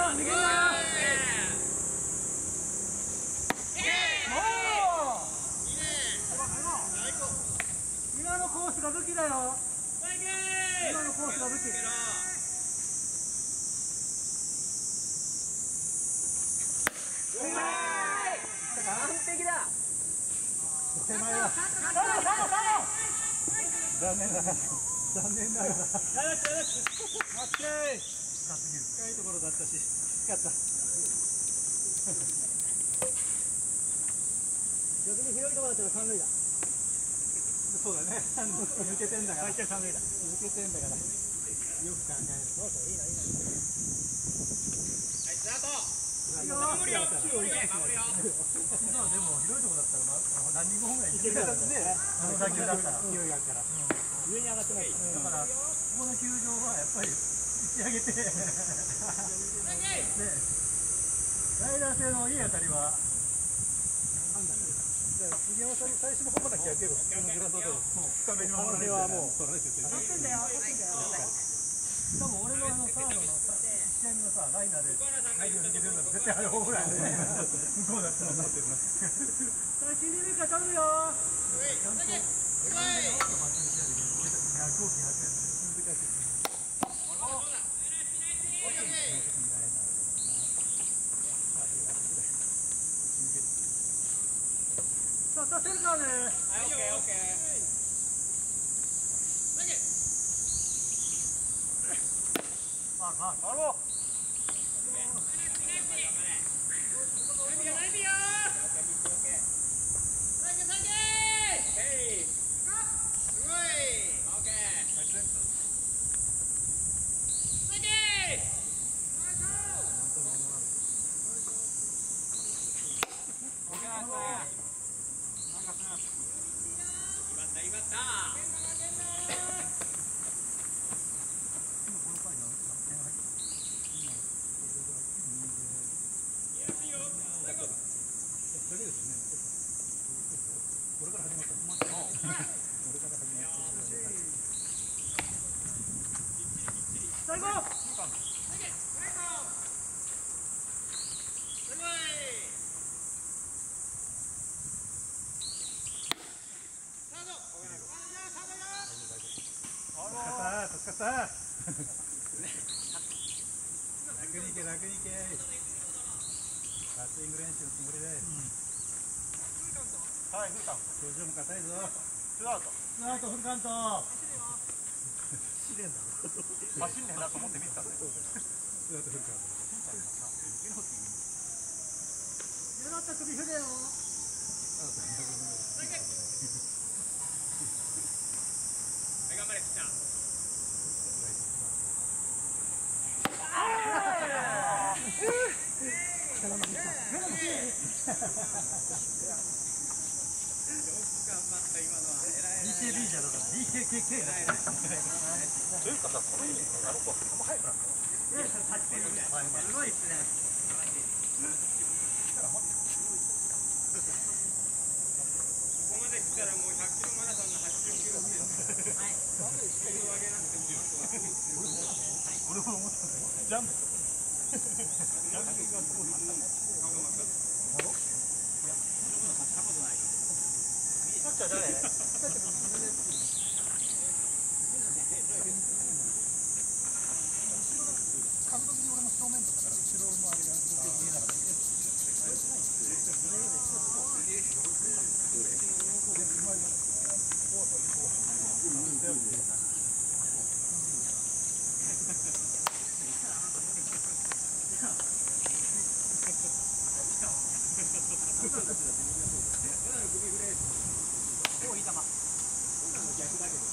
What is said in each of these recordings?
今のコースが武器だよ。今のコースが武器。完璧だ。手前だ。残念ながら。残念ながら。待って。深いところだったし、きつかった。逆に広いところだったら三塁だ。そうだね。抜けてんだから。三塁だ。抜けてんだから。よく考える。そうそう、いいのいいの。はい、スタート。守るよ。守るよ。今でも広いところだったらランニングホームランいけるからね。あの打球だったら勢いがあるから。上に上がってない。だからここの球場はやっぱり打ち上げて。ね。ライダー性のいい当たりは。杉山さんに最初の方まで逆けど、普通のグラウンドだと深めに守られるからもう取られてて。当たってんだよ。しかも俺のサードの試合のさ、ライナーで大量に抜けてるんだと絶対あれホームランで向こうだったらなってるな。さあ、金利メーカー頼むよ。ちゃんと逆を気がついて難しい。さあ、出せるからね。はい、オッケー、オッケー。あ、回ろう。楽に行け、楽に行け。バッティング練習のつもりで。はい、フルカウント。表情も硬いぞ。ツーアウト。ツーアウト、フルカウント。走れんだろ。走んねえなと思って見てたんだよ。ツーアウト、フルカウント。嫌だった首振れよ。はい、頑張れ、ピッチャー。DKB じゃなかった DKKK だったというかさ、この意味あの子あんま速くなかった。すごいっすね。ここまで来たらもう100キロマラソンの80キロっていう。はい。スピード上げなくても俺も思ったんだよ。ジャンプ。ジャンプがすごい。したことない。キャッチャー誰？監督に俺も正面とかから後ろのあれが見えなかった。おいい球。逆だけど。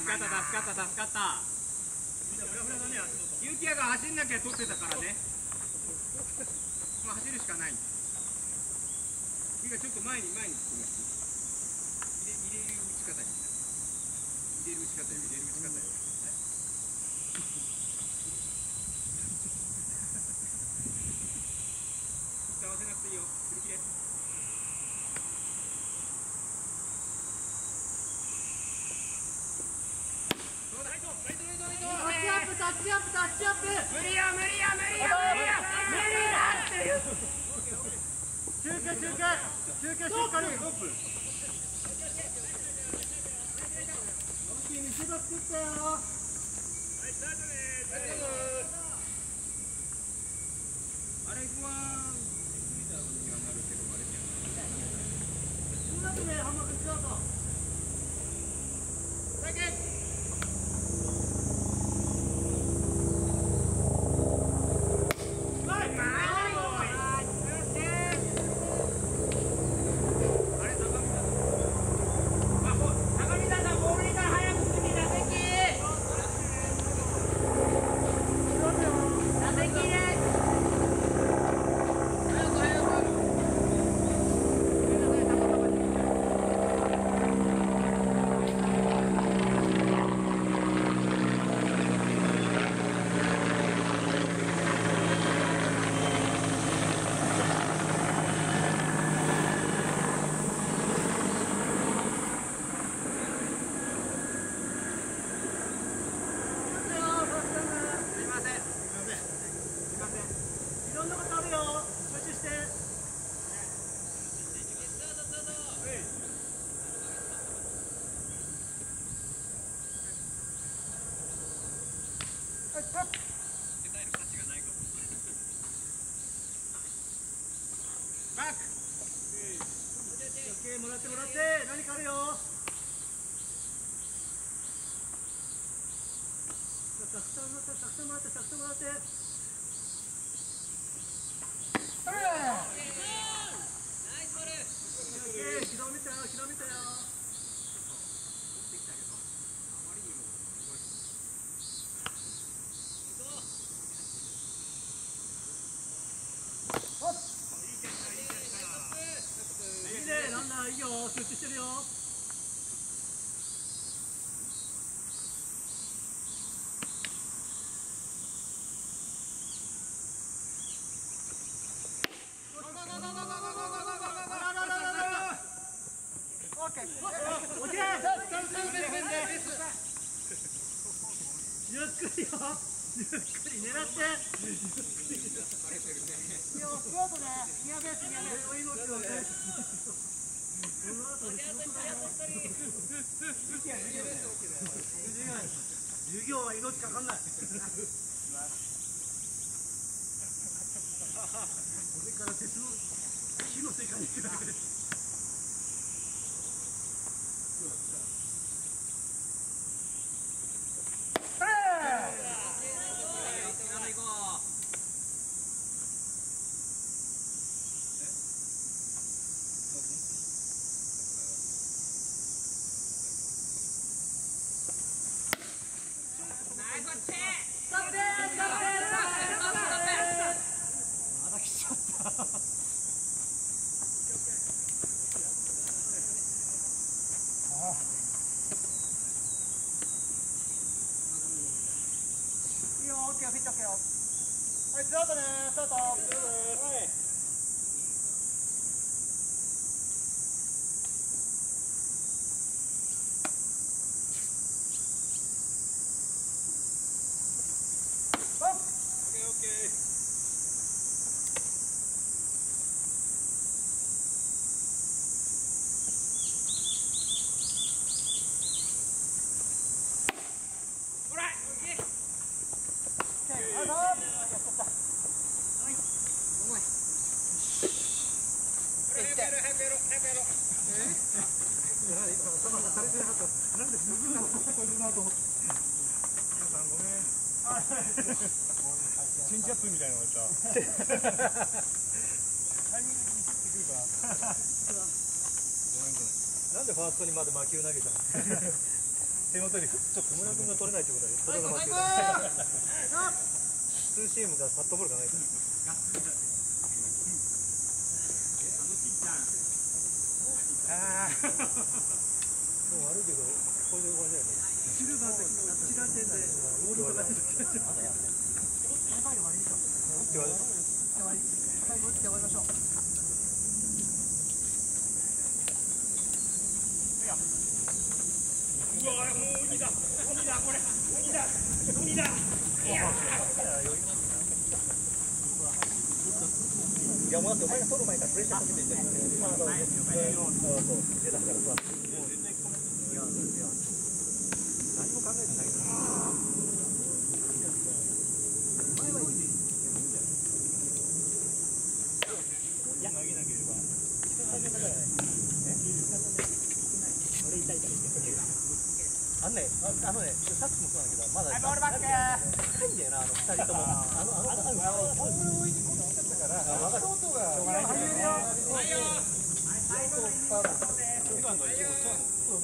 った。ゆきやが走んなきゃ取ってたからね。まあ走るしかない。ゆきがちょっと前に進みます。入れる打ち方に。入れる打ち方よ。合わせなくていいよ。振り切れ。タッチアップ。無理やっていう。休憩しっかり。見せ場作ったよ。あれは時間になるけどあれじゃん。中学で浜口スタート。だけ。 ろんなことあるよ。集中して。バック。オッケー、もらってもらって、何かあるよ。たくさんもらって、たくさんもらって、たくさんもらって。広めたよ、広めたよ。いいね、ランナーいいよ、集中してるよ。ゆっくりよ、ゆっくり狙って。スクワットね、ニアベース、ニアベース。命をね。この後で仕事だよ。授業は命かかんない。これから鉄の火の世界に行くだけです。まだ来ちゃった。いいよ、オッケー、フィットオッケーよ。はい、スタートね、スタート。はい。チェンジアップみたいなのがさ、タイミングで見せてくるから。なんでファーストにまで魔球投げたの？手元にちょっと小村君が取れないってことで、それが魔球だ。ツーシームがパットボールがないから。ああ。もう悪いけど、これで終わりだよね。シルバーと一覧点でボールが出てる。打って終わり。最後打って終わりましょう。うわ、もう鬼だ、鬼だ、これ、鬼だ、鬼だ。いや、もうだってお前が取る前からプレッシャーかけてんじゃん。そう、出たからさ。何も考えてないけど。前はいいね。いや、投げなければ。俺痛いから言って。あのね、さっきもそうなんだけど、まだ高いんだよな、2人とも。ボールを置いてこっちだったから、ショートが。2番の1号ちゃうの。そう。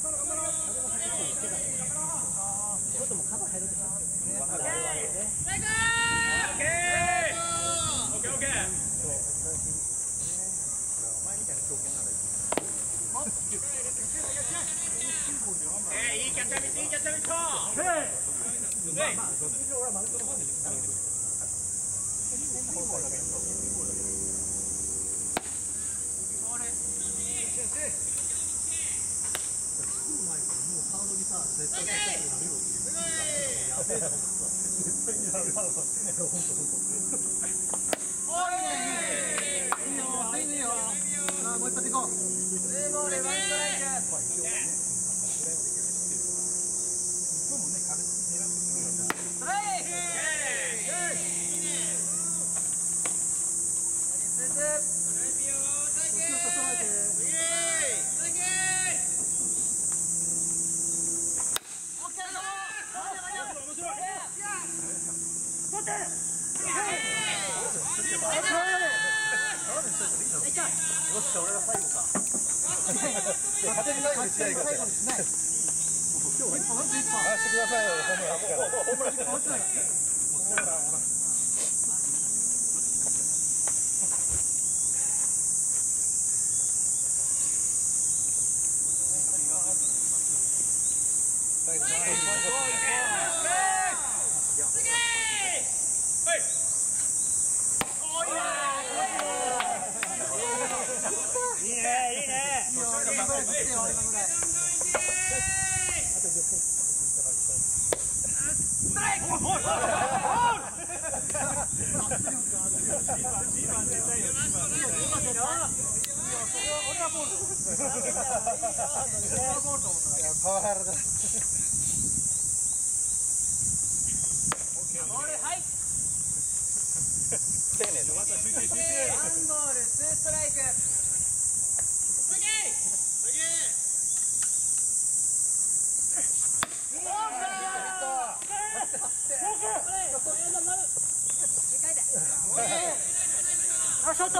ちょっともうカバー入るでしょ。分かる。オッケー。お前みたいな強肩ならいい。いいキャッチャーミット、いいキャッチャーミット。俺はマウントの方に投げてくる。カードにさ、絶対やべえと思ってさ。絶対にやる。ほんと。 もう一発いこう。ツーボールワンストライク。ストライク。 よっしゃ、俺が最後か。勝手に最後にしないでください。してくださいよ、パワハラだ。 ボールはい。 丁寧だ。 ワンボールツーストライク。ショート。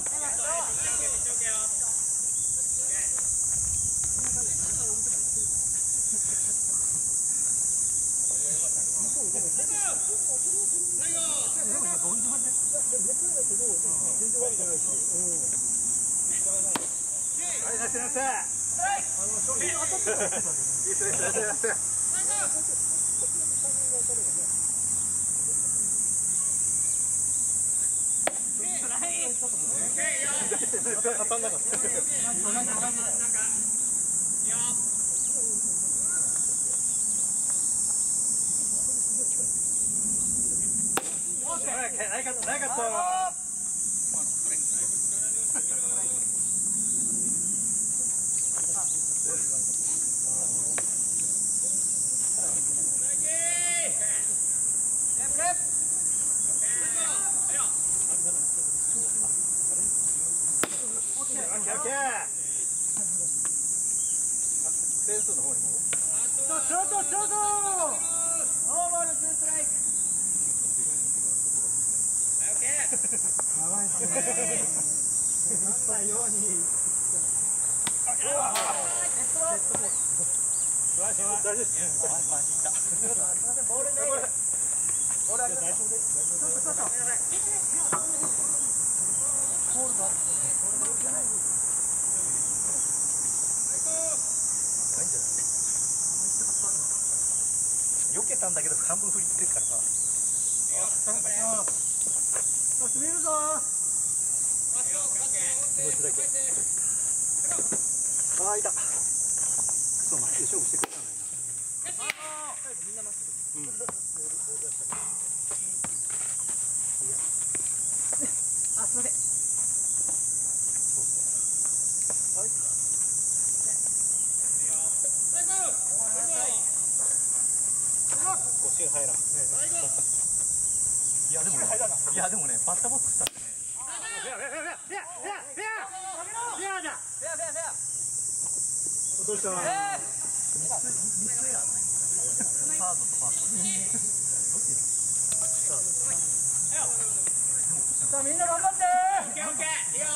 当たんなかった。ないかった。点数の方にも。 ショート。ノーボールツーストライク。かわいそうね。なったように。大丈夫です。ボールね。ボールあります。ボールだ。 避けたんだけど半分振り切ってるからさ。 見るぞ。 気持ちだけ。ああ、いた。クソ、まっすぐ勝負してくれたんだよな。みんなまっすぐ。 あ、すみません。 腰が入らん。いやでもね、バッターボックスだってね。どうした？サードとファースト。 さあみんな頑張って。オッケーオッケー。いいよ。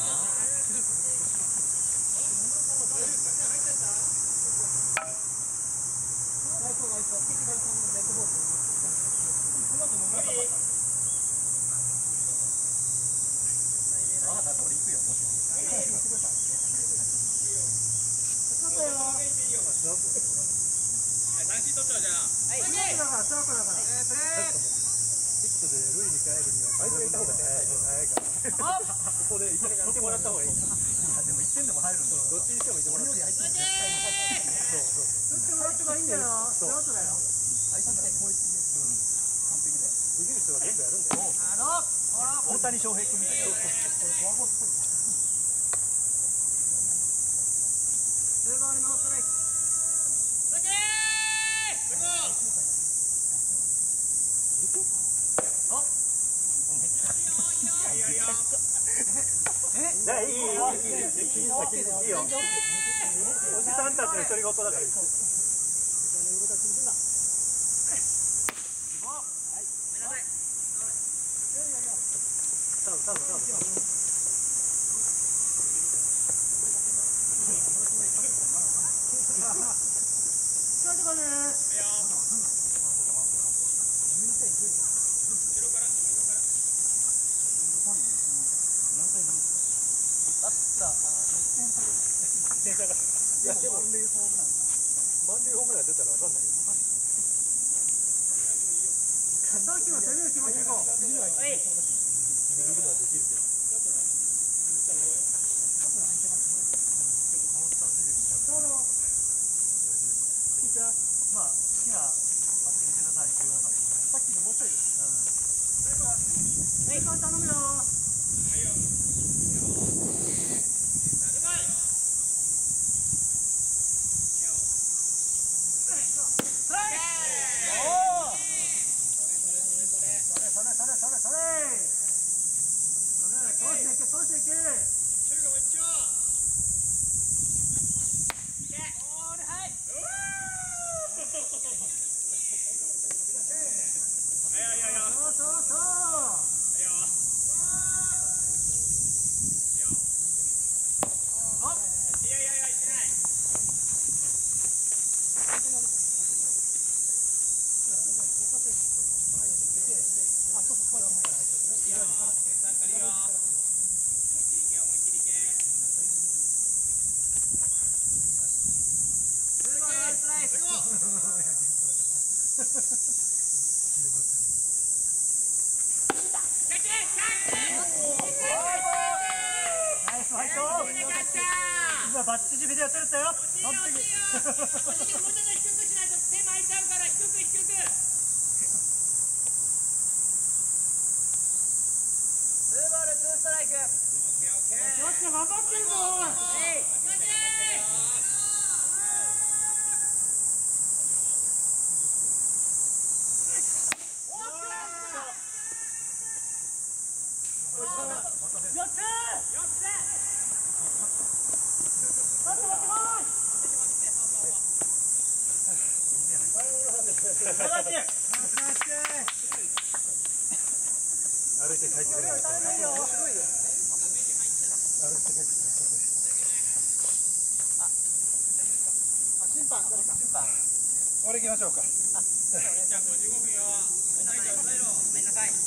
三振取っちゃうじゃん。 はい。だからスタートだから。プレー。 ヒットで塁に帰るには相手がいた方が早いから。ここで見てもらった方がいい。いやでも1点でも入るんだ。どっちにしてもいてもらう。俺より相手に絶対に。そう。 どっちも相手がいいんだよ。スタートだよ。 相手がこいつで。完璧だよ。できる人が全部やるんだよ。 やろう。 大谷翔平君みたいな。 ツーボールノーストライク。 いいよ。おじさんたちの独り言だから。いやでも満塁ホームラン出たらわかんないよ。さっきの攻める気持ちいこう。ギリギリまでできるけど。まあ好きなバッティングしてください。さっきのもうちょい。メイク頼むよ。今バッチリビデオ撮れたよ。完璧。もうちょっと低くしないと手巻いちゃうから低く。ツーボールツーストライク。ちょっと頑張ってるぞ。歩いて帰ってくる。審判。俺行きましょうか。じゃあ55分よ。ごめんなさい。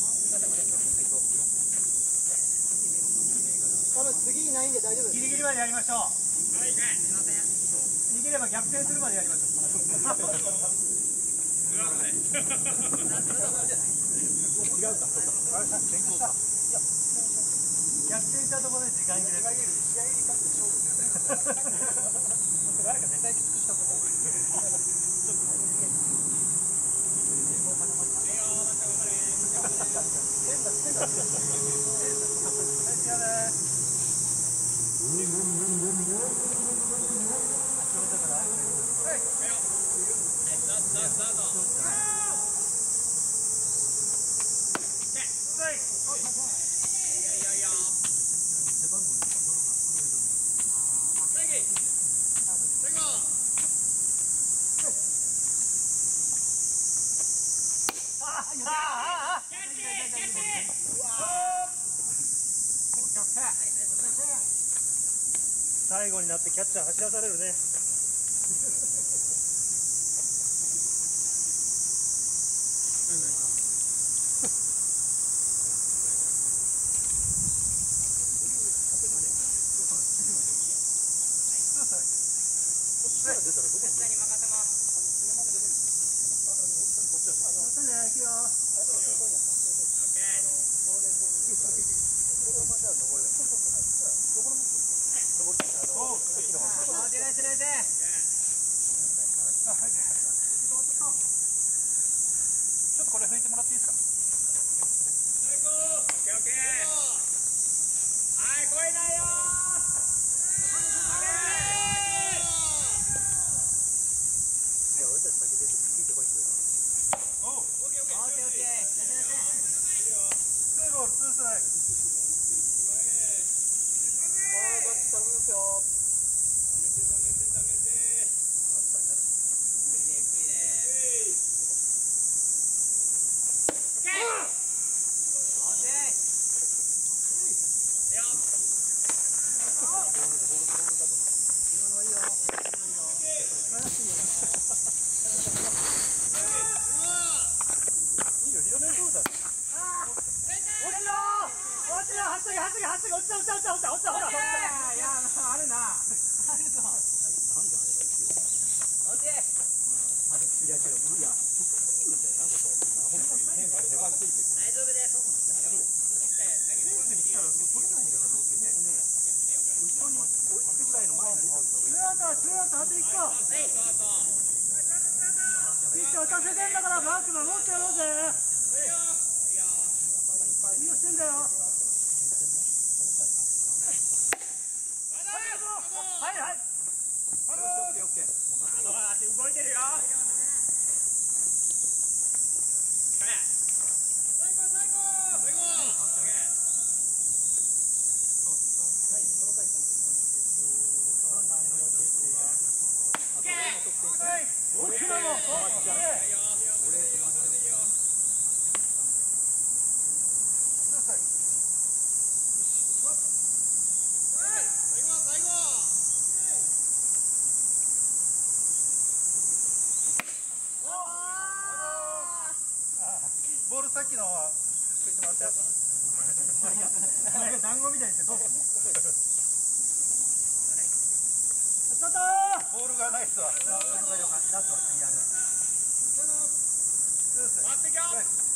多分次いないんで大丈夫です。ギリギリまでやりましょう。はい。すみません。逃げれば逆転するまでやりましょう。違うか。逆転したところで時間切れ。試合に勝って勝負する。誰か絶対きつくしたところ。最後になってキャッチャー走らされるね。ちょっとこれ拭いてもらっていいですか。 ボールさっきのはついてもらったやつ。団子みたいにしてどうすんの？ボールがない人は、ラストは次やる。回ってきよ。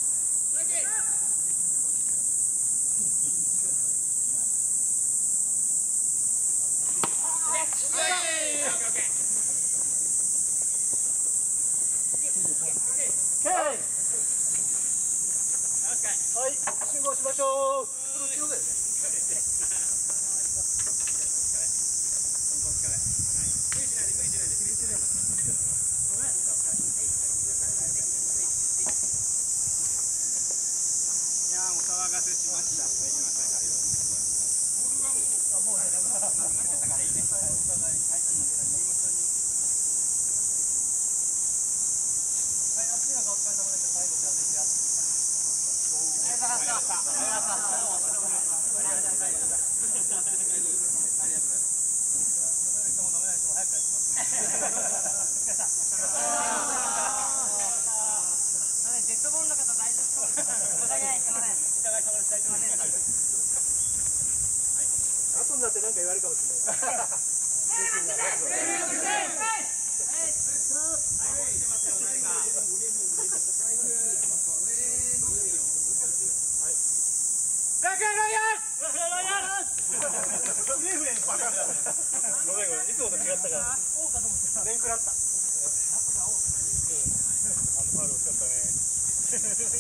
はい、集合しましょう。これ後ろだよね。いやー、お騒がせしました。もうね、なくなっちゃったからいいね。お互い。はい、あっちがお疲れ様でした。最後じゃあぜひやって。デッドボールの方大丈夫ですか？お互いすみません。お互い様です。大丈夫です。後になって何か言われるかもしれない。ごめんごめん、いつもと違ったから。面食らった。ファウル惜しかったね。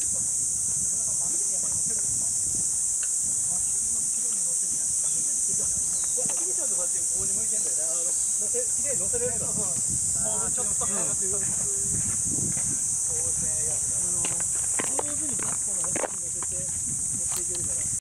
ここに向いてんだよね。きれいに乗せれるから。もうちょっと早く。上手にバットのヘッドに乗せて持っていけるから。